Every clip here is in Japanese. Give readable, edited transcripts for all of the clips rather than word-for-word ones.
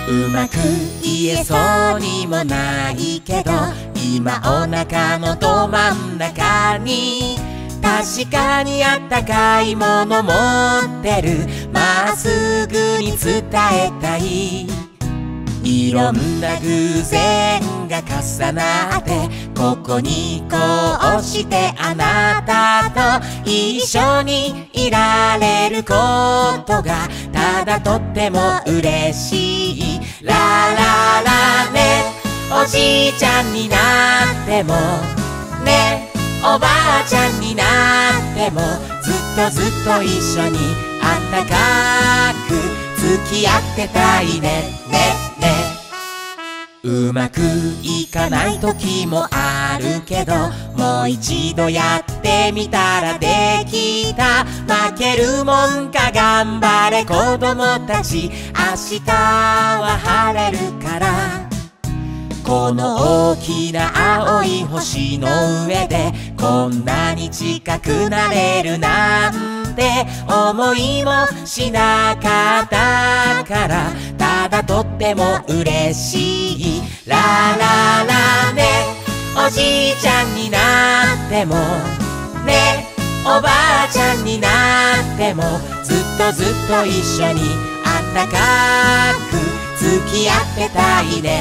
うまく言えそうにもないけど、今お腹のど真ん中に確かにあったかいもの持ってる。まっすぐに伝えたい。いろんな偶然が重なってここにこうしてあなたと一緒にいられることがただとっても嬉しい。ラララね、おじいちゃんになってもね、おばあちゃんになってもずっとずっと一緒にあったかく付き合ってたいね。ねうまくいかない時もあるけど、もう一度やってみたらできた。負けるもんか頑張れ子供たち、明日は晴れるから。この大きな青い星の上でこんなに近くなれるなんて思いもしなかったから、ただとっても嬉しい。ラララね、おじいちゃんになってもね、おばあちゃんになってもずっとずっと一緒にあったかく付き合ってたいね。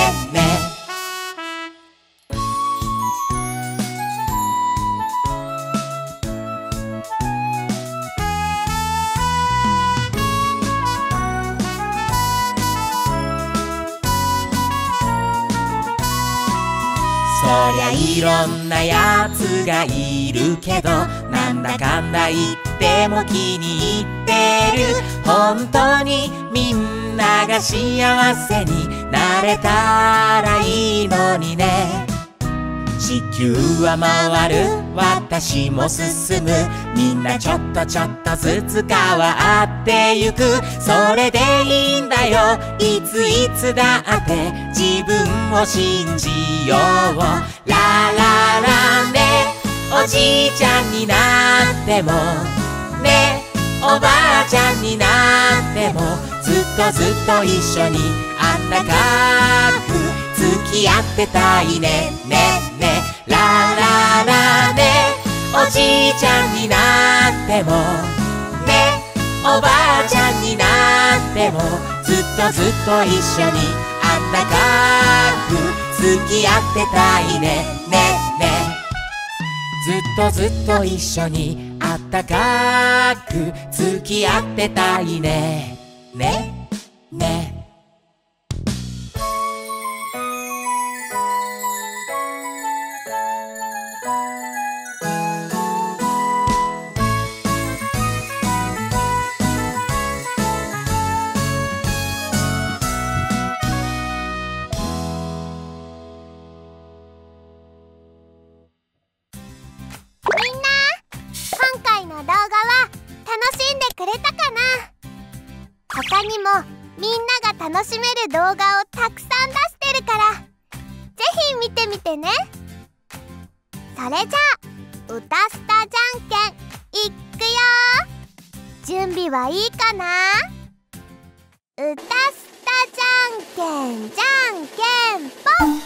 そりゃいろんなやつがいるけど、なんだかんだ言っても気に入ってる。本当にみんなが幸せになれたらいいのにね。地球は回る、私も進む。みんなちょっとちょっとずつ変わってゆく。それでいいんだよ、いついつだって自分を信じよう。ラララね、おじいちゃんになってもね、おばあちゃんになってもずっとずっと一緒にあったかく付き合ってたいね。ラララね、おじいちゃんになってもね、おばあちゃんになってもずっとずっと一緒にあったかく付き合ってたいね。ずっとずっと一緒にあったかく付き合ってたいね。 他にもみんなが楽しめる動画をたくさん出してるから、ぜひ見てみてね。それじゃあ歌スタじゃんけんいくよ。準備はいいかな？歌スタじゃんけんじゃんけんぽん。